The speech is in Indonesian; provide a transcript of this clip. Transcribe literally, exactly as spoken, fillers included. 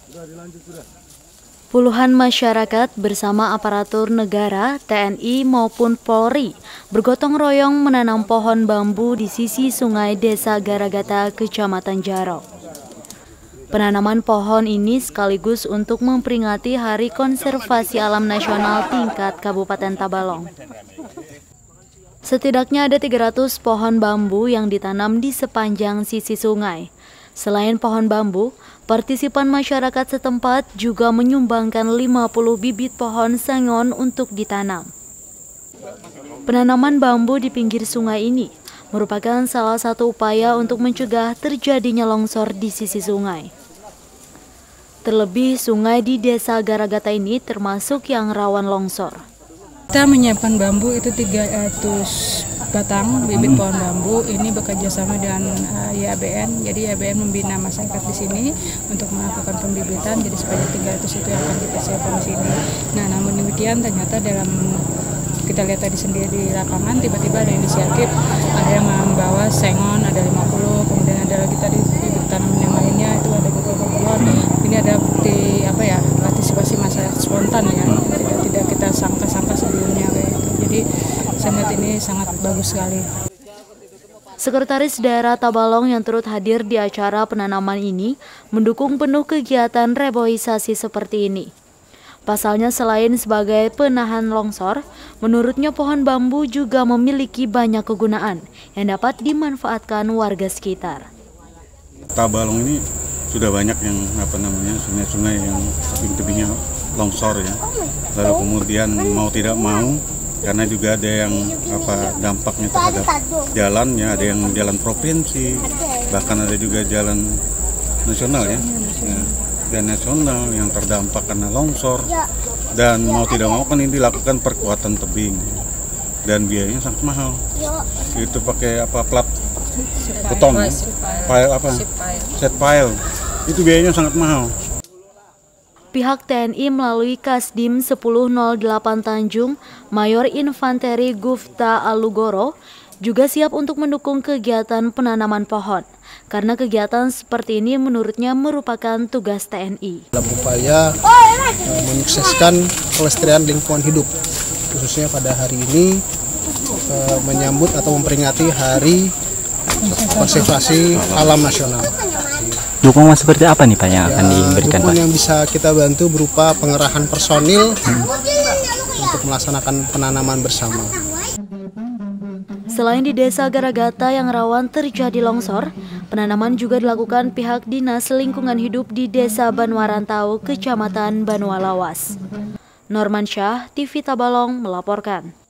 Puluhan masyarakat bersama aparatur negara, T N I maupun Polri bergotong royong menanam pohon bambu di sisi sungai Desa Garagata, Kecamatan Jaro. Penanaman pohon ini sekaligus untuk memperingati Hari Konservasi Alam Nasional tingkat Kabupaten Tabalong. Setidaknya ada tiga ratus pohon bambu yang ditanam di sepanjang sisi sungai. Selain pohon bambu, partisipan masyarakat setempat juga menyumbangkan lima puluh bibit pohon sengon untuk ditanam. Penanaman bambu di pinggir sungai ini merupakan salah satu upaya untuk mencegah terjadinya longsor di sisi sungai. Terlebih sungai di Desa Garagata ini termasuk yang rawan longsor. Kita menyiapkan bambu itu tiga ratus batang bibit pohon bambu. Ini bekerja sama dengan uh, Y A B N. Jadi Y A B N membina masyarakat di sini untuk melakukan pembibitan. Jadi sebanyak tiga ratus itu yang akan kita siapkan di sini. Nah, namun demikian ternyata dalam kita lihat tadi sendiri di lapangan, tiba-tiba ada inisiatif, ada yang membawa sengon, ada lima puluh, kemudian ada lagi tadi bibit tanaman yang lainnya itu ada beberapa pohon. Ini ada bukti apa ya, partisipasi masyarakat spontan ya, tidak tidak kita sangka-sangka sebelumnya kayak gitu. Jadi saya melihat ini sangat bagus sekali. Sekretaris Daerah Tabalong yang turut hadir di acara penanaman ini mendukung penuh kegiatan reboisasi seperti ini. Pasalnya selain sebagai penahan longsor, menurutnya pohon bambu juga memiliki banyak kegunaan yang dapat dimanfaatkan warga sekitar. Tabalong ini sudah banyak yang apa namanya sungai-sungai yang tebing-tebingnya longsor ya. Lalu kemudian mau tidak mau karena juga ada yang apa dampaknya terhadap jalan ya, ada yang jalan provinsi, bahkan ada juga jalan nasional ya. ya. Dan nasional yang terdampak karena longsor, dan mau tidak mau kan ini dilakukan perkuatan tebing dan biayanya sangat mahal. Itu pakai apa plat beton, pile apa set pile, itu biayanya sangat mahal. Pihak T N I melalui Kasdim sepuluh nol delapan Tanjung, Mayor Infanteri Gufta Alugoro juga siap untuk mendukung kegiatan penanaman pohon. Karena kegiatan seperti ini menurutnya merupakan tugas T N I. Dalam upaya uh, menyukseskan kelestarian lingkungan hidup, khususnya pada hari ini uh, menyambut atau memperingati Hari Konservasi Alam Nasional. Dukungan seperti apa nih Pak yang akan ya, diberikan? Dukungan Pak? yang bisa kita bantu berupa pengerahan personil hmm. untuk melaksanakan penanaman bersama. Selain di Desa Garagata yang rawan terjadi longsor, penanaman juga dilakukan pihak Dinas Lingkungan Hidup di Desa Banuarantau, Kecamatan Banualawas. Norman Syah, T V Tabalong melaporkan.